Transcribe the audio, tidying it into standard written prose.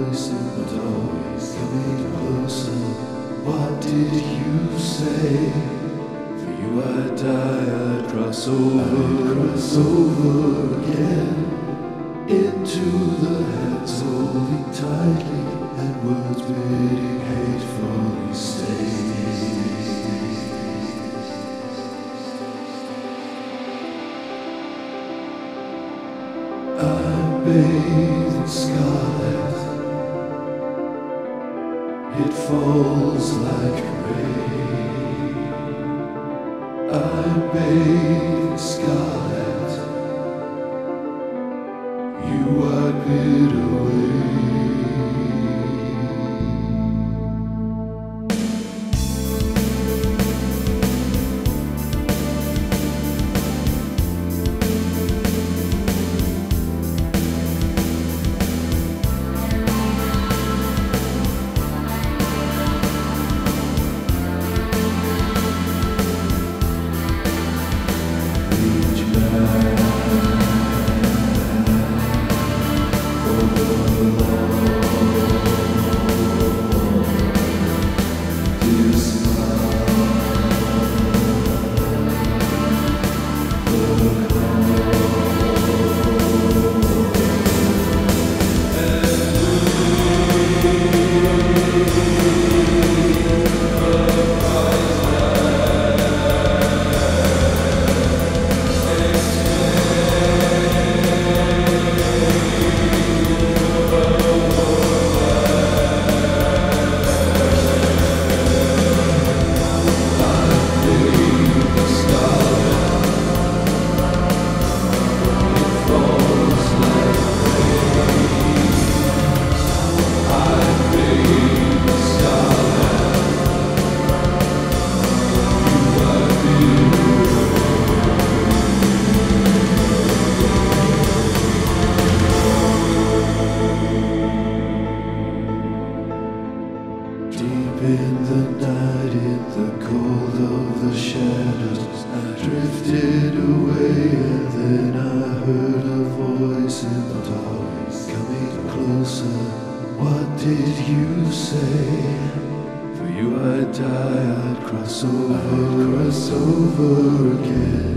voice in the dark, coming closer. What did you say? For you I'd die, I'd cross over again. Into the hands holding tightly, and words bidding hatefully stay. I'm bathed in scarlet, it falls like rain. I'm bathed in scarlet, you wipe it away. In the night, in the cold of the shadows, I drifted away, and then I heard a voice in the dark, coming closer. What did you say? For you I'd die, I'd cross over again.